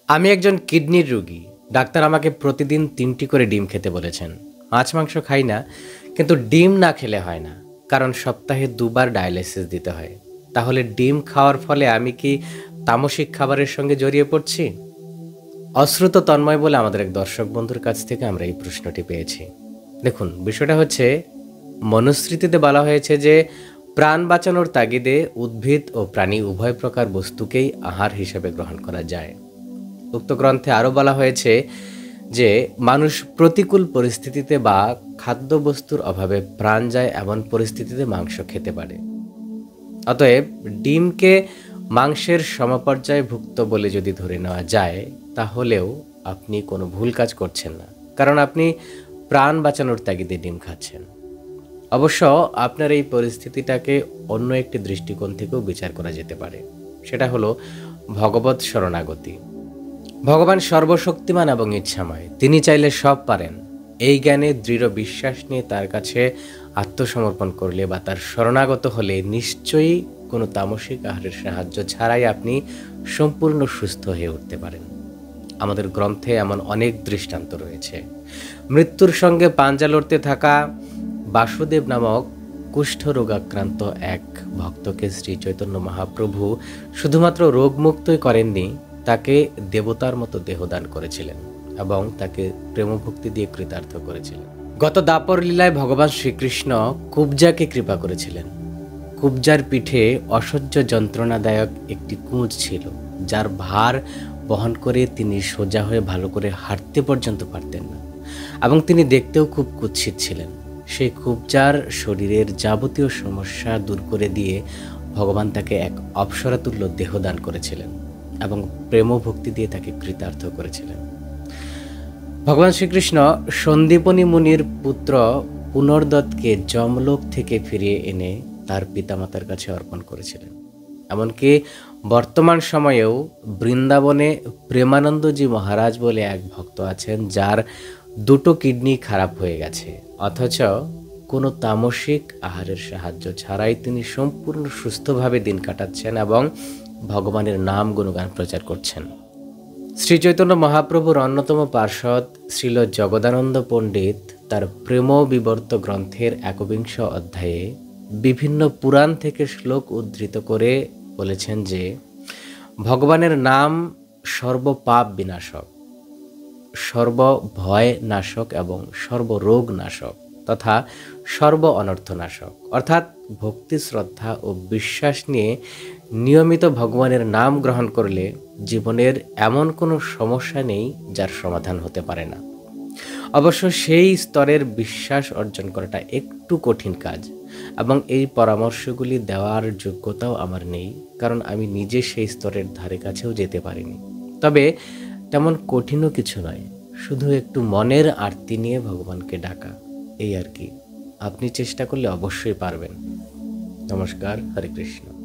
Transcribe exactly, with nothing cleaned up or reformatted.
আমি একজন কিডনির রোগী। ডাক্তার আমাকে প্রতিদিন তিনটি করে ডিম খেতে বলেছেন। মাছ মাংস খাই না, কিন্তু ডিম না খেলে হয় না, কারণ সপ্তাহে দুবার ডায়ালিসিস দিতে হয়। তাহলে ডিম খাওয়ার ফলে আমি কি তামসিক খাবারের সঙ্গে জড়িয়ে পড়ছি? অশ্রুত তন্ময় বলে আমাদের এক দর্শক বন্ধুর কাছ থেকে আমরা এই প্রশ্নটি পেয়েছি। দেখুন, বিষয়টা হচ্ছে, মনুস্মৃতিতে বলা হয়েছে যে প্রাণ বাঁচানোর তাগিদে উদ্ভিদ ও প্রাণী উভয় প্রকার বস্তুকেই আহার হিসেবে গ্রহণ করা যায়। উক্ত গ্রন্থে আরও বলা হয়েছে যে মানুষ প্রতিকূল পরিস্থিতিতে বা খাদ্যবস্তুর অভাবে প্রাণ যায় এমন পরিস্থিতিতে মাংস খেতে পারে। অতএব ডিমকে মাংসের সমপর্যায়ে ভুক্ত বলে যদি ধরে নেওয়া যায়, তাহলেও আপনি কোনো ভুল কাজ করছেন না, কারণ আপনি প্রাণ বাঁচানোর তাগিদে ডিম খাচ্ছেন। অবশ্য আপনার এই পরিস্থিতিটাকে অন্য একটি দৃষ্টিকোণ থেকেও বিচার করা যেতে পারে। সেটা হলো ভগবৎ শরণাগতি। ভগবান সর্বশক্তিমান এবং ইচ্ছাময়, তিনি চাইলে সব পারেন। এই জ্ঞানে দৃঢ় বিশ্বাস নিয়ে তার কাছে আত্মসমর্পণ করলে বা তার শরণাগত হলে নিশ্চয়ই কোনো তামসিক আহারের সাহায্য ছাড়াই আপনি সম্পূর্ণ সুস্থ হয়ে উঠতে পারেন। আমাদের গ্রন্থে এমন অনেক দৃষ্টান্ত রয়েছে। মৃত্যুর সঙ্গে পাঞ্জা লড়তে থাকা বাসুদেব নামক কুষ্ঠরোগাক্রান্ত এক ভক্তকে শ্রী চৈতন্য মহাপ্রভু শুধুমাত্র রোগমুক্তই করেননি, তাকে দেবতার মতো দেহদান করেছিলেন এবং তাকে প্রেমভক্তি দিয়ে কৃতার্থ করেছিলেন। গত দাপর লীলায় ভগবান শ্রীকৃষ্ণ কুব্জাকে কৃপা করেছিলেন। কুব্জার পিঠে অসহ্য যন্ত্রণাদায়ক একটি কুঁজ ছিল, যার ভার বহন করে তিনি সোজা হয়ে ভালো করে হাঁটতে পর্যন্ত পারতেন না, এবং তিনি দেখতেও খুব কুৎসিত ছিলেন। সেই কুব্জার শরীরের যাবতীয় সমস্যা দূর করে দিয়ে ভগবান তাকে এক অপ্সরাতুল্য দেহদান করেছিলেন এবং প্রেম ভক্তি দিয়ে তাকে কৃতার্থ করেছিলেন। ভগবান শ্রীকৃষ্ণ সন্দীপনী মুনির পুত্র পুনর্দত্তকে যমলোক থেকে ফিরিয়ে এনে তার পিতামাতার কাছে অর্পণ করেছিলেন। এমনকি বর্তমান সময়েও বৃন্দাবনে প্রেমানন্দজি মহারাজ বলে এক ভক্ত আছেন, যার দুটো কিডনি খারাপ হয়ে গেছে, অথচ কোনো তামসিক আহারের সাহায্য ছাড়াই তিনি সম্পূর্ণ সুস্থভাবে দিন কাটাচ্ছেন এবং ভগবানের নাম গুণগান প্রচার করছেন। শ্রী চৈতন্য মহাপ্রভুর অন্যতম পার্ষদ শ্রীল জগদানন্দ পণ্ডিত তার প্রেম বিবর্ত গ্রন্থের একবিংশ অধ্যায়ে বিভিন্ন পুরাণ থেকে শ্লোক উদ্ধৃত করে বলেছেন যে ভগবানের নাম সর্বপাপ বিনাশক, সর্বভয় নাশক এবং সর্বরোগ নাশক তথা সর্ব অনর্থ নাশক। অর্থাৎ ভক্তি, শ্রদ্ধা ও বিশ্বাস নিয়ে নিয়মিত ভগবানের নাম গ্রহণ করলে জীবনের এমন কোনো সমস্যা নেই যার সমাধান হতে পারে না। অবশ্য সেই স্তরের বিশ্বাস অর্জন করাটা একটু কঠিন কাজ, এবং এই পরামর্শগুলি দেওয়ার যোগ্যতাও আমার নেই, কারণ আমি নিজে সেই স্তরের ধারে কাছেও যেতে পারিনি। তবে তেমন কঠিনও কিছু নয়, শুধু একটু মনের আরতি নিয়ে ভগবানকে ডাকা, এই আর কি। আপনি চেষ্টা করলে অবশ্যই পারবেন। নমস্কার, হরে কৃষ্ণ।